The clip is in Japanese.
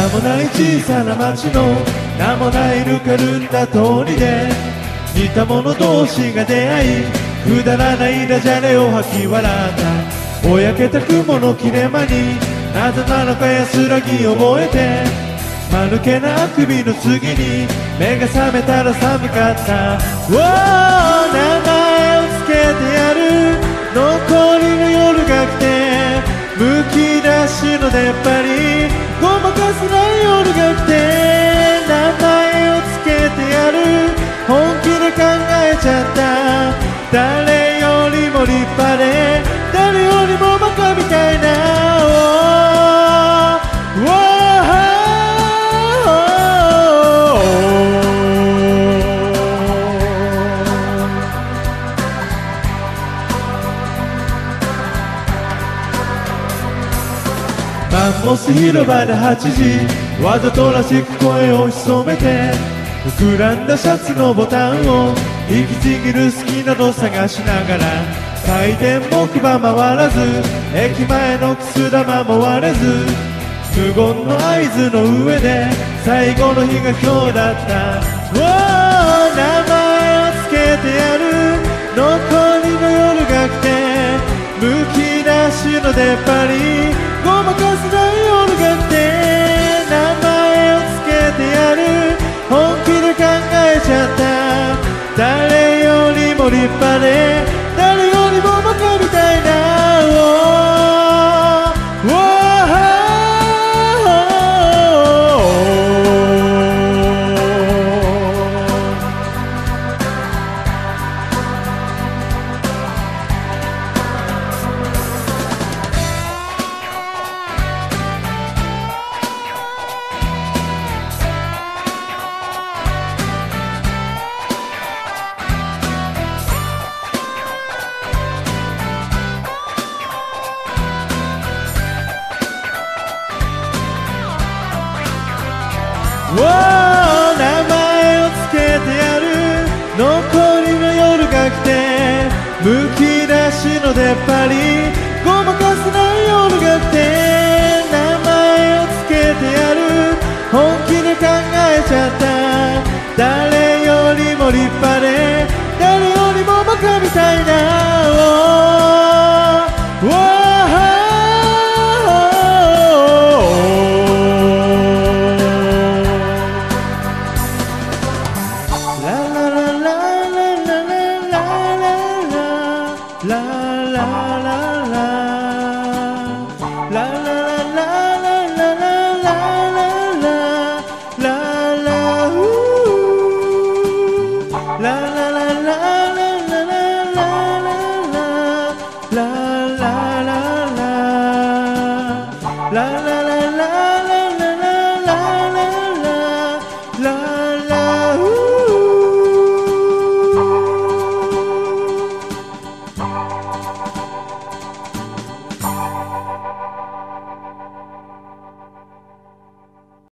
もない小さな町の名もないぬかるんだ通りで似た者同士が出会いくだらないダジャレを吐き笑ったぼやけた雲の切れ間になぜなのか安らぎ覚えて間抜けなあくびの次に目が覚めたら寒かった名前をつけてやる残りの夜が来てむき出しの出っ張りごまかせない夜が来て名前をつけてやる本気で考えちゃった誰よりも立派で誰よりもバカみたいなマンモス広場で8時わざとらしく声を潜めて膨らんだシャツのボタンを引きちぎる好きなど探しながら回転木馬回らず駅前のくす玉も割れず無言の合図の上で最後の日が今日だった名前をつけてやる残りの夜が来てむき出しの出っ張りごまかせない夜が来て名前をつけてやる本気で考えちゃった誰よりも立派で誰よりもバカみたいな名前をつけてやる残りの夜が来てむき出しの出っ張り